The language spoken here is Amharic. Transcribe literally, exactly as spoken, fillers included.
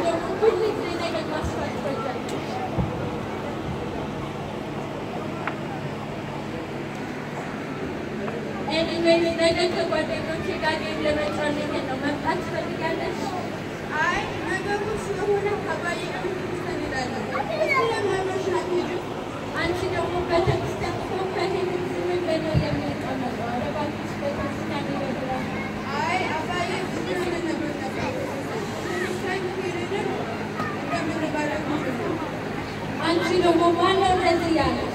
ደግሞ ሁሉ ጊዜ ነገር ማስፋት ይፈልጋል። ኤኒዌይስ ነገ ከጓደኞቼ ጋር ጌም ለመጫወት ነው መምጣት ትፈልጋለሽ? አይ ነገሩ ስለሆነ ከባዬ ጋር እንሄዳለን። ስለማመሽ አትሄጂም? አንቺ ደግሞ ቤተክርስቲያን እኮ ከሄድን ዝም ብለን ነው የምንቀመጠው። ኧረ እባክሽ ቤተክርስቲያን ይበላል። አይ አባዬ ዝም ብለን ነበር ነበር ቤተክርስቲያን ሄደን እንደምንባለው አንቺ ደግሞ ማነው እንደዚህ ያለ?